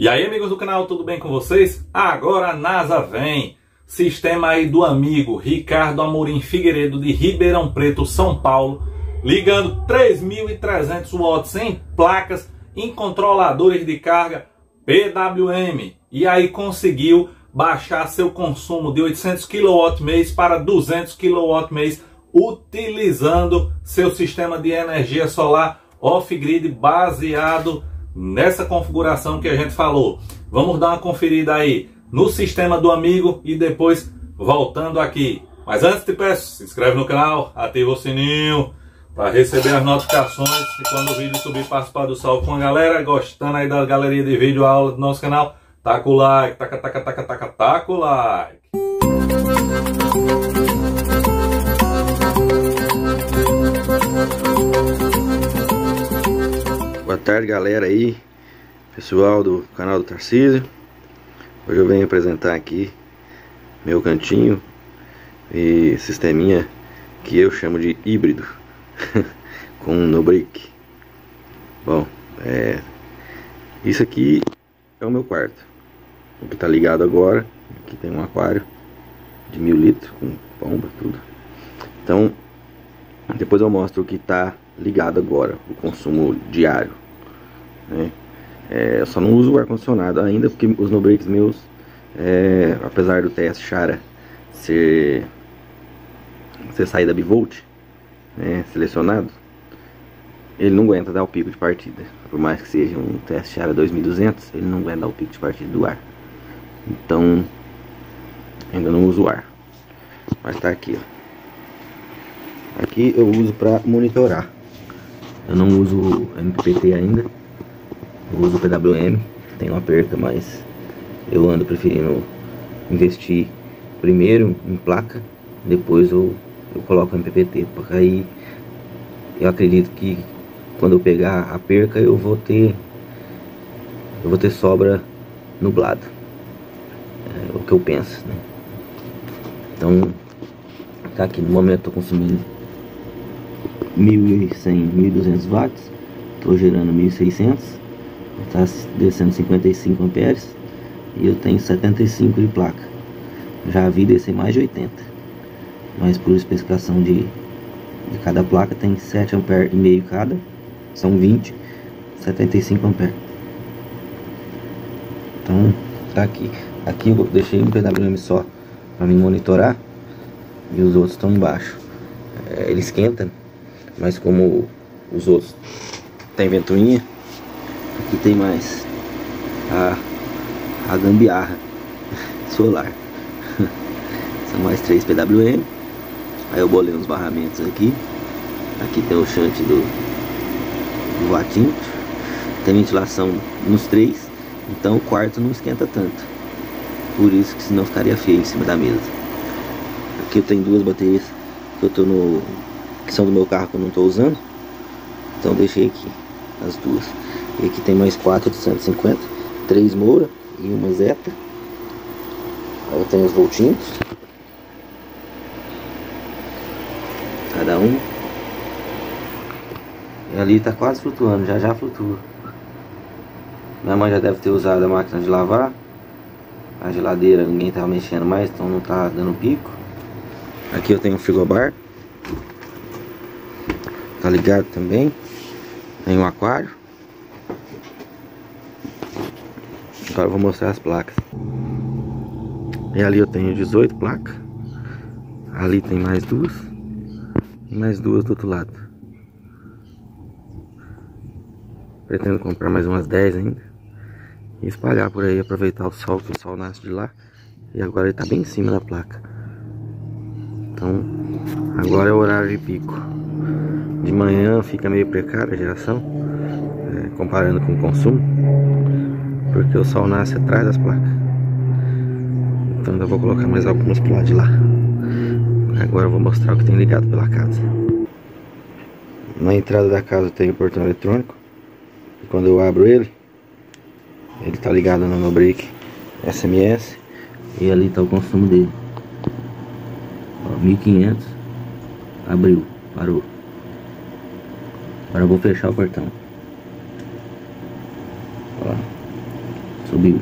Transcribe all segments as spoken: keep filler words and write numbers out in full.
E aí, amigos do canal, tudo bem com vocês? Agora a NASA vem. Sistema aí do amigo Ricardo Amorim Figueiredo de Ribeirão Preto, São Paulo, ligando três mil e trezentos watts em placas em controladores de carga P W M. E aí conseguiu baixar seu consumo de oitocentos quilowatt-mês para duzentos quilowatt-mês, utilizando seu sistema de energia solar off-grid baseado nessa configuração que a gente falou. Vamos dar uma conferida aí no sistema do amigo e depois voltando aqui. Mas antes te peço, se inscreve no canal, ativa o sininho para receber as notificações e quando o vídeo subir, participar do salve com a galera. Gostando aí da galeria de vídeo, aula do nosso canal, taca o like, taca, taca, taca, taca, taca o like. Boa tarde, galera aí, pessoal do canal do Tarcísio. Hoje eu venho apresentar aqui meu cantinho e sisteminha que eu chamo de híbrido com no brick. Bom, é, isso aqui é o meu quarto, o que tá ligado agora. Aqui tem um aquário de mil litros com pomba, tudo. Então depois eu mostro o que tá ligado agora, o consumo diário, né? É, eu só não uso o ar-condicionado ainda, porque os no-breaks meus, é, apesar do teste Chara ser, ser saída bivolt, né, selecionado, ele não aguenta dar o pico de partida. Por mais que seja um teste Chara dois mil e duzentos, ele não aguenta dar o pico de partida do ar. Então ainda não uso o ar, mas tá aqui, ó. Aqui eu uso para monitorar. Eu não uso o M P P T ainda, eu uso o P W M. Tem uma perca, mas eu ando preferindo investir primeiro em placa, depois eu, eu coloco o M P P T, porque aí eu acredito que quando eu pegar a perca eu vou ter eu vou ter sobra nublado, é o que eu penso, né? Então tá aqui, no momento eu tô consumindo mil e cem, mil e duzentos watts, estou gerando mil e seiscentos, está descendo cinquenta e cinco amperes e eu tenho setenta e cinco de placa. Já vi descer mais de oitenta, mas por especificação de, de cada placa tem sete amperes e meio cada, são vinte, setenta e cinco amperes. Então tá aqui. Aqui eu deixei um P W M só para me monitorar e os outros estão embaixo. É, ele esquenta, mas como os outros tem ventoinha, aqui tem mais a, a gambiarra solar. São mais três P W M. Aí eu bolei uns barramentos aqui. Aqui tem o shunt do, do vatinho. Tem ventilação nos três, então o quarto não esquenta tanto. Por isso que senão ficaria feio em cima da mesa. Aqui eu tenho duas baterias que eu tô no que são do meu carro que eu não estou usando, então deixei aqui as duas. E aqui tem mais quatro de cento e cinquenta, três Moura e uma Zeta. Aí eu tenho os voltinhos, cada um. E ali tá quase flutuando, já já flutua. Minha mãe já deve ter usado a máquina de lavar. A geladeira ninguém tá mexendo mais, então não tá dando pico. Aqui eu tenho um frigobar, tá ligado também. Tem um aquário. Agora eu vou mostrar as placas. E ali eu tenho dezoito placas. Ali tem mais duas. E mais duas do outro lado. Pretendo comprar mais umas dez ainda e espalhar por aí, aproveitar o sol, que o sol nasce de lá. E agora ele tá bem em cima da placa. Então agora é o horário de pico. De manhã fica meio precária a geração, é, comparando com o consumo, porque o sol nasce atrás das placas. Então ainda vou colocar mais algumas pro lado de lá. Agora eu vou mostrar o que tem ligado pela casa. Na entrada da casa tem o portão eletrônico. E quando eu abro ele, ele tá ligado no meu break S M S. E ali tá o consumo dele, ó, mil e quinhentos. Abriu, parou. Agora eu vou fechar o portão. Ó, Subiu.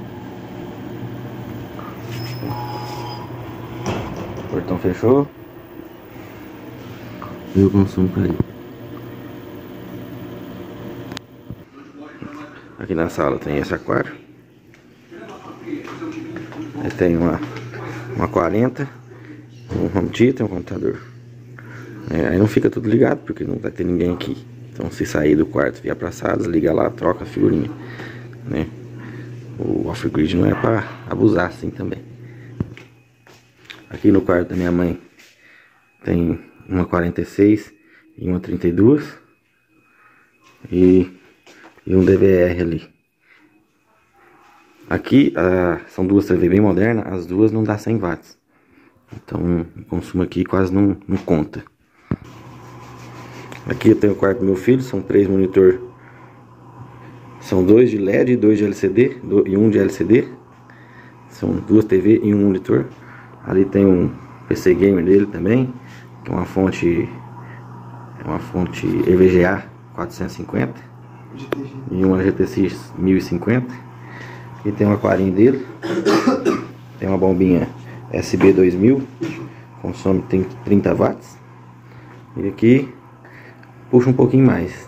O portão fechou. E o consumo caiu. Aqui na sala tem esse aquário. Aí tem uma, uma quarenta, um home theater, um computador. É, aí não fica tudo ligado porque não vai ter ninguém aqui. Então se sair do quarto e vier pra sala, liga lá, troca a figurinha, né? O off-grid não é pra abusar assim também. Aqui no quarto da minha mãe tem uma quarenta e seis e uma trinta e dois e, e um D V R ali. Aqui ah, são duas T V bem modernas, as duas não dá cem watts. Então o consumo aqui quase não, não conta. Aqui eu tenho o quarto do meu filho, são três monitor. São dois de L E D, dois de L C D e um de L C D. São duas T V e um monitor. Ali tem um P C gamer dele também, que é uma fonte, é uma fonte E V G A quatrocentos e cinquenta e uma G T X mil e cinquenta. Aqui tem um aquarinho dele, tem uma bombinha S B dois mil, consome trinta watts. E aqui puxa um pouquinho mais.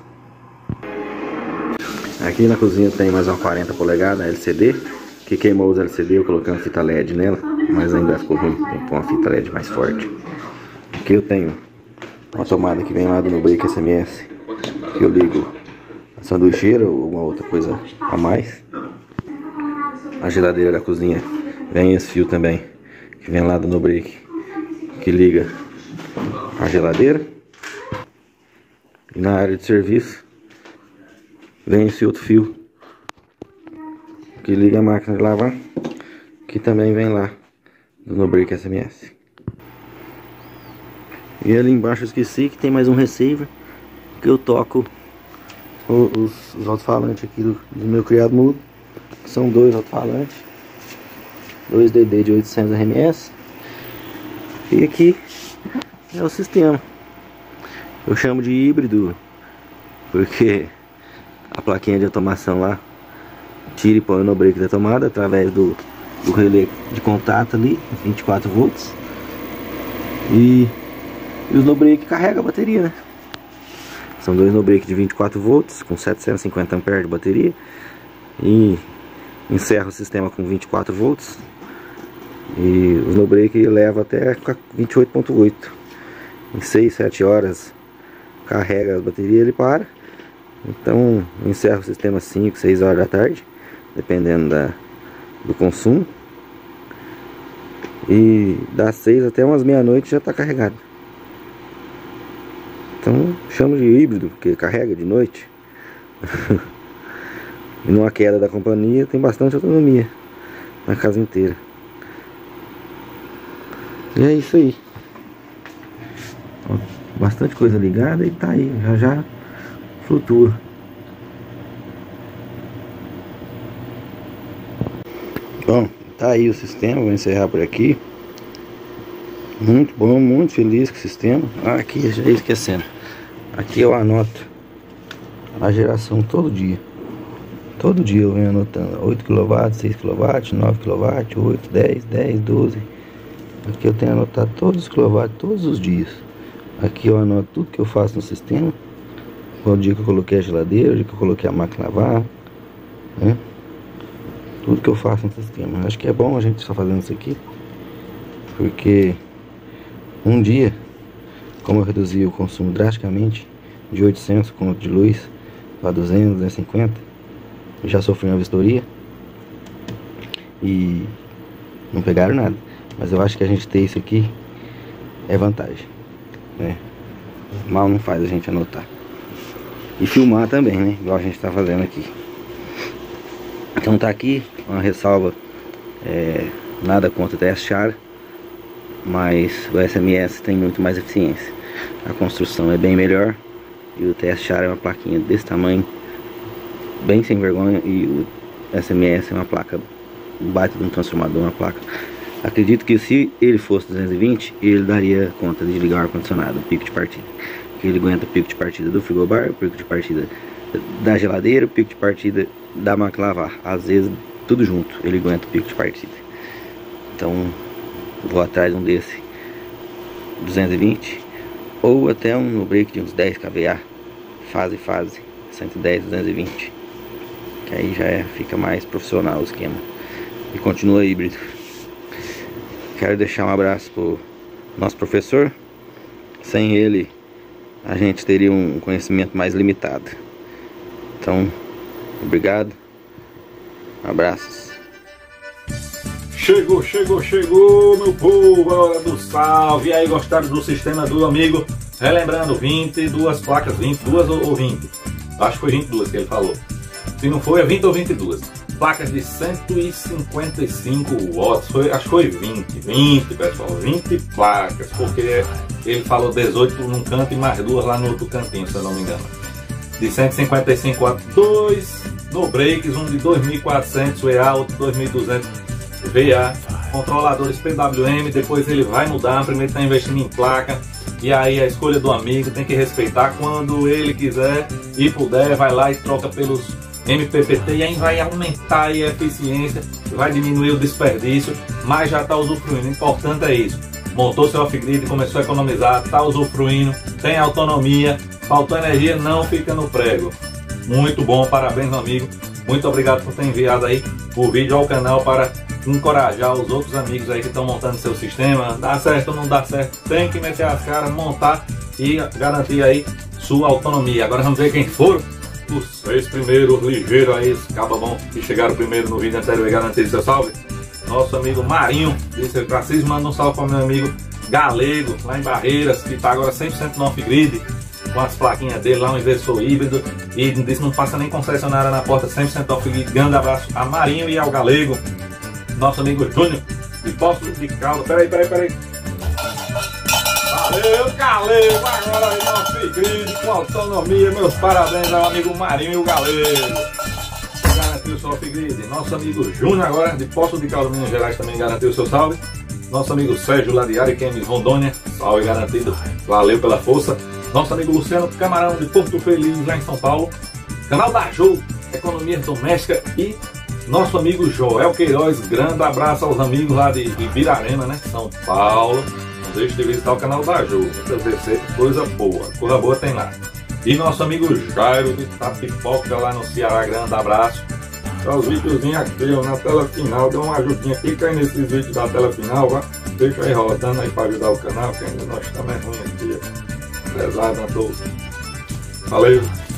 Aqui na cozinha tem mais uma quarenta polegadas L C D, que queimou os L C D, eu coloquei uma fita L E D nela, mas ainda ficou ruim, tem que pôr uma fita L E D mais forte. Aqui eu tenho uma tomada que vem lá do meu break S M S, que eu ligo a sanduicheira ou alguma outra coisa a mais. A geladeira da cozinha vem esse fio também, que vem lá do no break, que liga a geladeira. E na área de serviço vem esse outro fio que liga a máquina de lavar, que também vem lá do no break S M S. E ali embaixo eu esqueci que tem mais um receiver que eu toco os, os alto-falantes aqui do, do meu criado mudo. São dois alto-falantes, dois D D de oitocentos R M S. E aqui é o sistema. Eu chamo de híbrido porque a plaquinha de automação lá tira e põe no break da tomada através do, do relé de contato ali, vinte e quatro volts. E, e o no break carrega a bateria, né? São dois no break de vinte e quatro volts com setecentos e cinquenta amperes de bateria. E encerra o sistema com vinte e quatro volts. E o no break leva até vinte e oito ponto oito. Em seis, sete horas carrega a bateria, ele para. Então encerra o sistema cinco, seis horas da tarde, dependendo da, do consumo. E das seis até umas meia-noite já está carregado. Então chamo de híbrido, porque carrega de noite. E numa queda da companhia tem bastante autonomia na casa inteira. E é isso aí. Ó, bastante coisa ligada e tá aí, já já flutua. Bom, tá aí o sistema, vou encerrar por aqui. Muito bom, muito feliz com o sistema. Ah, aqui já ia esquecendo. Aqui eu anoto a geração todo dia. Todo dia eu venho anotando oito quilowatts, seis quilowatts, nove quilowatts, oito, dez, dez, doze. Aqui eu tenho anotado todos os quilowatts todos os dias. Aqui eu anoto tudo que eu faço no sistema. O dia que eu coloquei a geladeira, o dia que eu coloquei a máquina lavar, né? Tudo que eu faço no sistema. Acho que é bom a gente estar fazendo isso aqui, porque um dia, como eu reduzi o consumo drasticamente de oitocentos conto de luz para duzentos, duzentos e cinquenta, já sofri uma vistoria e não pegaram nada. Mas eu acho que a gente ter isso aqui é vantagem, né? Mal não faz a gente anotar e filmar também, né? Igual a gente está fazendo aqui. Então tá aqui uma ressalva, é, nada contra o T S Chara, mas o S M S tem muito mais eficiência. A construção é bem melhor e o T S Chara é uma plaquinha desse tamanho, bem sem vergonha, e o S M S é uma placa, um baita de um transformador, uma placa. Acredito que se ele fosse duzentos e vinte, ele daria conta de ligar o ar-condicionado, o pico de partida. Que ele aguenta o pico de partida do frigobar, o pico de partida da geladeira, o pico de partida da máquina lavar. Às vezes tudo junto, ele aguenta o pico de partida. Então vou atrás de um desse duzentos e vinte ou até um no break de uns dez kVA, fase fase, cento e dez, duzentos e vinte, que aí já é, fica mais profissional o esquema. E continua híbrido. Quero deixar um abraço pro nosso professor. Sem ele a gente teria um conhecimento mais limitado. Então, obrigado, abraços. Chegou, chegou, chegou, meu povo, a hora do salve. E aí, gostaram do sistema do amigo? Relembrando, vinte e duas placas, vinte e duas ou vinte? Acho que foi vinte e duas que ele falou. Se não foi, é vinte ou vinte e duas. Placas de cento e cinquenta e cinco watts, foi, acho que foi vinte, vinte, pessoal, vinte placas, porque ele falou dezoito num canto e mais duas lá no outro cantinho, se eu não me engano. De cento e cinquenta e cinco watts, dois no breaks, um de dois mil e quatrocentos V A, outro dois mil e duzentos V A, controladores P W M. Depois ele vai mudar, primeiro está investindo em placa, e aí a escolha do amigo tem que respeitar. Quando ele quiser e puder, vai lá e troca pelos M P P T, e aí vai aumentar a eficiência, vai diminuir o desperdício, mas já está usufruindo. O importante é isso: montou seu off-grid, começou a economizar, está usufruindo, tem autonomia, faltou energia, não fica no prego. Muito bom, parabéns, meu amigo. Muito obrigado por ter enviado aí o vídeo ao canal para encorajar os outros amigos aí que estão montando seu sistema. Dá certo ou não dá certo, tem que meter as caras, montar e garantir aí sua autonomia. Agora vamos ver quem foram os seis primeiros ligeiros aí, esse caba bom que chegaram primeiro no vídeo anterior e garantiram seu salve. Nosso amigo Marinho disse que Francisco, manda um salve para meu amigo Galego, lá em Barreiras, que está agora cem por cento no off-grid, com as plaquinhas dele lá, um inversor híbrido, e disse que não passa nem concessionária na porta, cem por cento off-grid. Grande abraço a Marinho e ao Galego. Nosso amigo Júnior, de Poço de Calda, peraí, peraí, peraí. Valeu, Galego, agora aí no off-grid, com autonomia. Meus parabéns ao amigo Marinho e o Galego. Garantiu o seu off-grid. Nosso amigo Júnior, agora de Poço de Calda, Minas Gerais, também garantiu o seu salve. Nosso amigo Sérgio, lá de Ariquemes, Rondônia, salve garantido. Valeu pela força. Nosso amigo Luciano Camarão, de Porto Feliz, lá em São Paulo. Canal da Jô, Economia Doméstica. E nosso amigo Joel Queiroz, grande abraço aos amigos lá de Ibirarema, né, São Paulo. Não deixe de visitar o canal da Jô, muitas receitas, coisa boa, coisa boa tem lá. E nosso amigo Jairo de Tapipoca, lá no Ceará, grande abraço. Para os videozinhos aqui, ó, na tela final, dê uma ajudinha, clica aí nesses vídeos da tela final, ó. Deixa aí rodando aí para ajudar o canal, que ainda nós estamos ruim aqui, pesado a todos. Valeu!